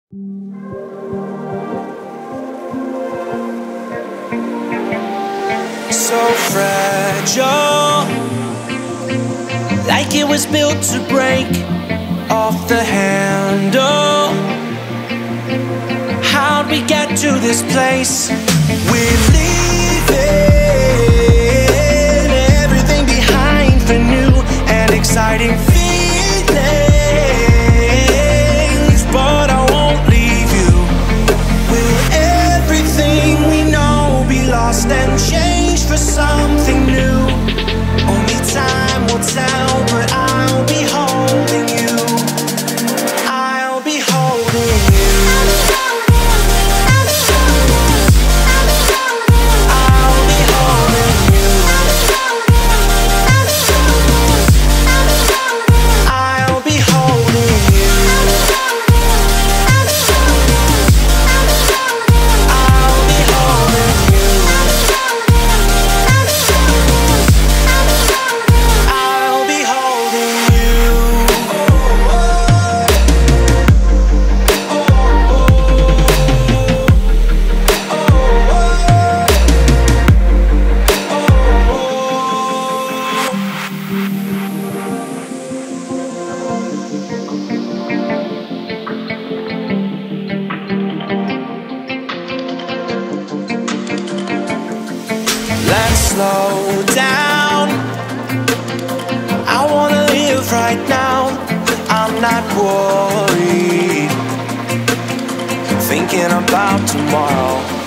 So fragile, like it was built to break off the handle. How'd we get to this place? We're leaving everything behind for new and exciting feelings, but I won't leave you. Will everything we know be lost and changed for something new? Only time will tell, but I'll be holding you. I'll be holding you. I'll be holding you. I'll be holding you. I'll be holding you. I'll be holding you. Let's slow down. I wanna live right now. I'm not worried, thinking about tomorrow.